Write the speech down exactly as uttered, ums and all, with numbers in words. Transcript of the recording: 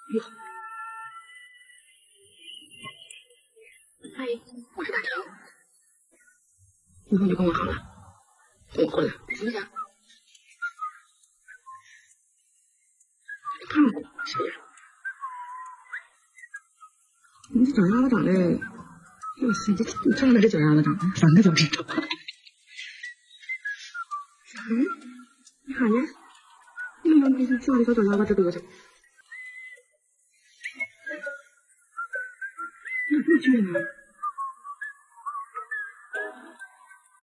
你好，阿姨，我是大成，以后就跟我好了，跟我混了，行不行？看我是不是？你这脚丫子长得，哇塞，这你真的这脚丫子长得三个脚趾头。嗯，你看呢？你看这这这里小脚丫子这多少？哪这么俊呢？